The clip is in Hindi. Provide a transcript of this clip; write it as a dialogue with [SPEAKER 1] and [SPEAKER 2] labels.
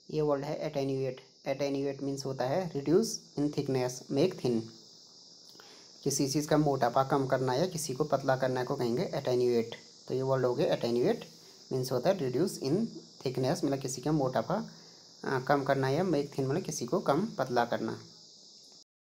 [SPEAKER 1] ये वर्ड है एटेन्यूएट। एटेन्यूएट मीन्स होता है reduce in thickness, make thin. किसी चीज़ का मोटापा कम करना या किसी को पतला करना को कहेंगे एटेन्यूएट। तो ये वर्ड हो गया एटेन्यूएट, मीन्स होता है रिड्यूस इन थिकनेस, मतलब किसी का मोटापा कम करना, या मेक थिन मतलब किसी को कम पतला करना।